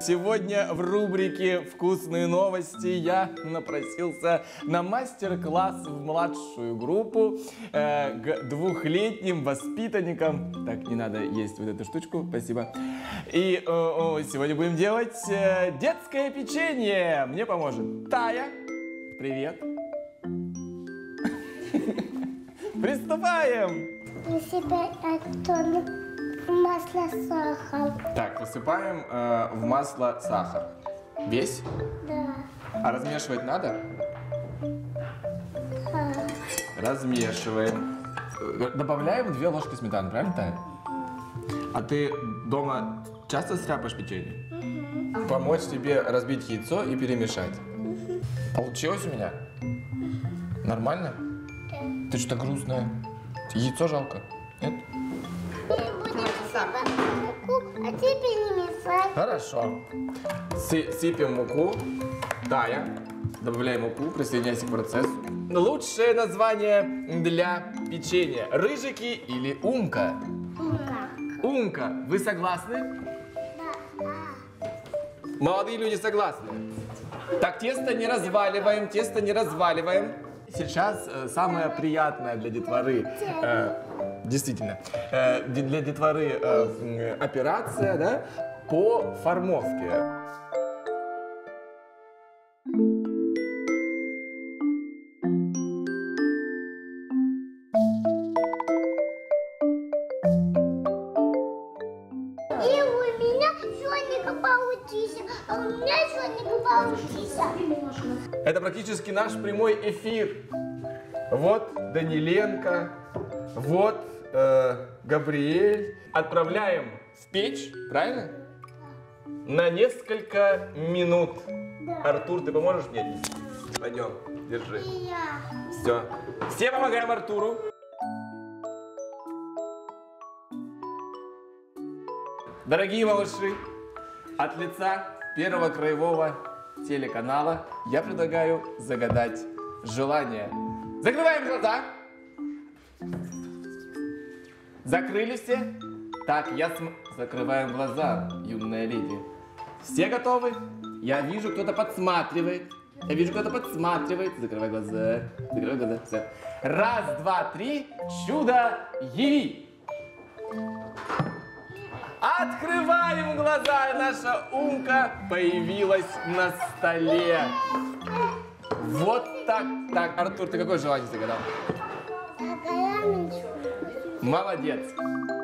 Сегодня в рубрике «Вкусные новости» я напросился на мастер-класс в младшую группу к двухлетним воспитанникам. Так, не надо есть вот эту штучку, спасибо. И сегодня будем делать детское печенье. Мне поможет Тая. Привет. Приступаем. Масло, сахар. Так, высыпаем в масло сахар. Весь? Да. А размешивать надо? Да. Размешиваем. Добавляем 2 ложки сметаны, правильно, Тая? А ты дома часто стряпаешь печенье? Помочь тебе разбить яйцо и перемешать. Получилось у меня? Нормально? Да. Ты что-то грустная. Яйцо жалко? Нет? Мы будем сыпать муку, а ты перемешай. Хорошо. Сыпем муку. Тая. Добавляем муку, присоединяйся к процессу. Лучшее название для печенья. Рыжики или умка? Умка. Умка. Вы согласны? Да. Молодые люди согласны. Так, тесто не разваливаем, тесто не разваливаем. Сейчас самое приятное для детворы, действительно, для детворы операция, да, по формовке. И у меня Соника получился, а у меня Соника получился. Это практически наш прямой эфир. Вот Даниленко, вот Габриэль. Отправляем в печь, правильно? На несколько минут. Да. Артур, ты поможешь мне? Пойдем, держи. И я. Все. Все помогаем Артуру. Дорогие малыши, от лица Первого краевого телеканала я предлагаю загадать желание. Закрываем глаза. Закрыли все? Так, закрываем глаза, юная леди. Все готовы? Я вижу, кто-то подсматривает. Я вижу, кто-то подсматривает. Закрывай глаза. Закрывай глаза. Все. 1, 2, 3. Чудо яви. Открываем глаза. Наша умка появилась на столе. Вот так. Так, Артур, ты какое желание загадал? Молодец.